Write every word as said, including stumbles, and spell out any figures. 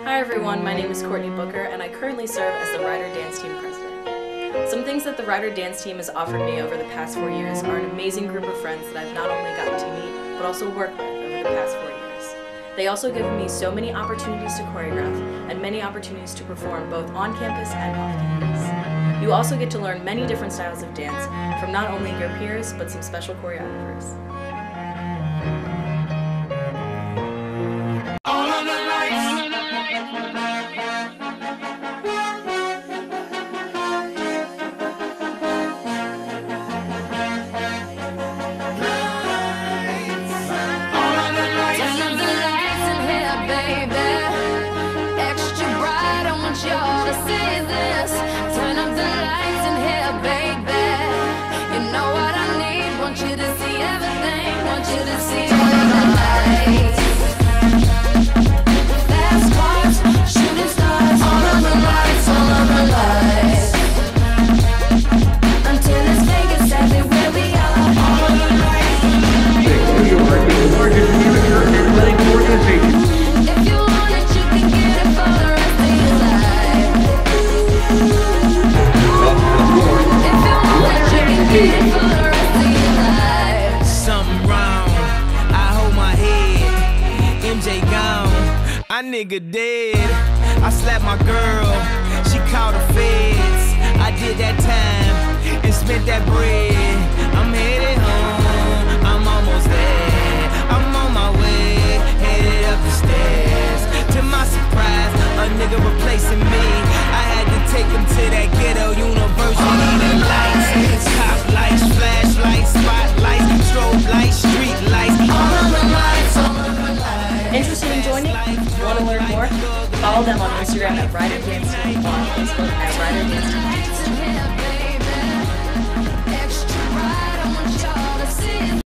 Hi everyone, my name is Courtney Booker and I currently serve as the Rider Dance Team President. Some things that the Rider Dance Team has offered me over the past four years are an amazing group of friends that I've not only gotten to meet, but also work with over the past four years. They also give me so many opportunities to choreograph and many opportunities to perform both on campus and off campus. You also get to learn many different styles of dance from not only your peers, but some special choreographers. My nigga dead. I slapped my girl, she called the feds. I did that time and spent that bread. I'm headed home, I'm almost there. I'm on my way, headed up the stairs. To my surprise, a nigga replacing me. I had to take him to that ghetto university. The lights, top lights, flashlights, spotlights, strobe lights, street lights. All of the lights, all of the lights. Interested in joining? Want to learn more? Follow them on Instagram at Rider Dance Team or on Facebook at Rider Dance Team.